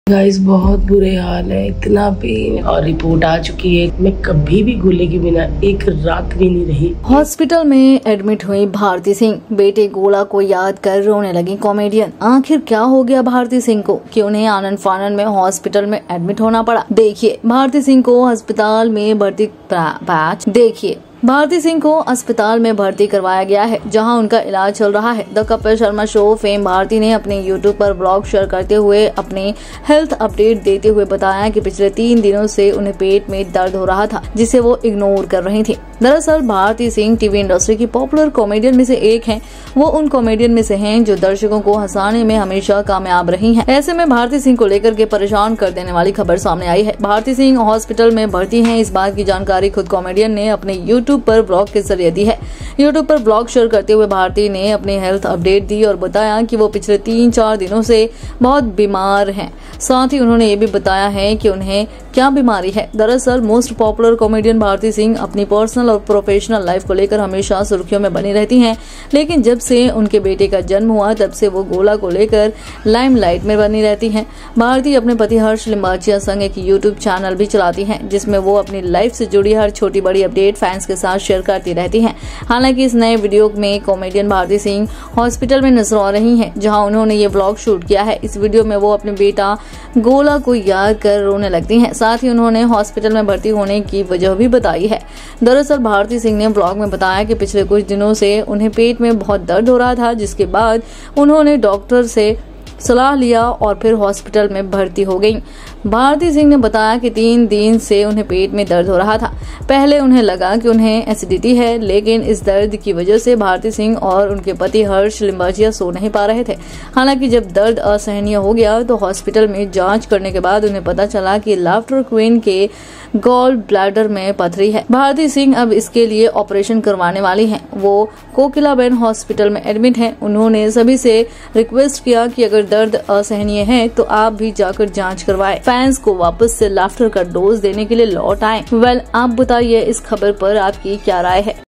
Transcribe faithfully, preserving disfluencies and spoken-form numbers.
Guys बहुत बुरे हाल है, इतना पेन और रिपोर्ट आ चुकी है। मैं कभी भी गोले के बिना एक रात भी नहीं रही। हॉस्पिटल में एडमिट हुई भारती सिंह, बेटे गोला को याद कर रोने लगी कॉमेडियन। आखिर क्या हो गया भारती सिंह को कि उन्हें आनन फानन में हॉस्पिटल में एडमिट होना पड़ा? देखिए भारती सिंह को अस्पताल में भर्ती पैच देखिए भारती सिंह को अस्पताल में भर्ती करवाया गया है, जहां उनका इलाज चल रहा है। The Kapil Sharma show fame Bharti ने अपने यूट्यूब पर ब्लॉग शेयर करते हुए अपने हेल्थ अपडेट देते हुए बताया कि पिछले तीन दिनों से उन्हें पेट में दर्द हो रहा था, जिसे वो इग्नोर कर रही थी। दरअसल भारती सिंह टीवी इंडस्ट्री की पॉपुलर कॉमेडियन में से एक हैं। वो उन कॉमेडियन में से हैं जो दर्शकों को हंसाने में हमेशा कामयाब रही हैं। ऐसे में भारती सिंह को लेकर के परेशान कर देने वाली खबर सामने आई है। भारती सिंह हॉस्पिटल में भर्ती हैं, इस बात की जानकारी खुद कॉमेडियन ने अपने यूट्यूब पर ब्लॉग के जरिए दी है। यूट्यूब पर ब्लॉग शेयर करते हुए भारती ने अपनी हेल्थ अपडेट दी और बताया कि वो पिछले तीन चार दिनों से बहुत बीमार हैं। साथ ही उन्होंने ये भी बताया है कि उन्हें क्या बीमारी है। दरअसल most popular comedian Bharti Singh अपनी पर्सनल और प्रोफेशनल लाइफ को लेकर हमेशा सुर्खियों में बनी रहती हैं, लेकिन जब से उनके बेटे का जन्म हुआ तब से वो गोला को लेकर लाइमलाइट में बनी रहती हैं। भारती अपने पति हर्ष लिंबाचिया संग एक यूट्यूब चैनल भी चलाती हैं, जिसमें वो अपनी लाइफ से जुड़ी हर छोटी बड़ी अपडेट फैंस के साथ शेयर करती रहती हैं। हालांकि इस नए वीडियो में कॉमेडियन भारती सिंह हॉस्पिटल में नजर आ रही हैं, जहां उन्होंने ये व्लॉग शूट किया है। इस वीडियो में वो अपने बेटा गोला को याद कर रोने लगती हैं। साथ ही उन्होंने हॉस्पिटल में भर्ती होने की वजह भी बताई है। दरअसल भारती सिंह ने ब्लॉग में बताया कि पिछले कुछ दिनों से उन्हें पेट में बहुत दर्द हो रहा था, जिसके बाद उन्होंने डॉक्टर से सलाह लिया और फिर हॉस्पिटल में भर्ती हो गईं। भारती सिंह ने बताया कि तीन दिन से उन्हें पेट में दर्द हो रहा था। पहले उन्हें लगा कि उन्हें एसिडिटी है, लेकिन इस दर्द की वजह से भारती सिंह और उनके पति हर्ष लिंबाचिया सो नहीं पा रहे थे। हालांकि जब दर्द असहनीय हो गया तो हॉस्पिटल में जांच करने के बाद उन्हें पता चला कि लाफ्टर क्वीन के गॉल ब्लैडर में पथरी है। भारती सिंह अब इसके लिए ऑपरेशन करवाने वाली हैं। वो कोकिलाबेन हॉस्पिटल में एडमिट हैं। उन्होंने सभी से रिक्वेस्ट किया कि अगर दर्द असहनीय है तो आप भी जाकर जांच करवाएं। फैंस को वापस से लाफ्टर का डोज देने के लिए लौट आए। वेल, आप बताइए इस खबर पर आपकी क्या राय है?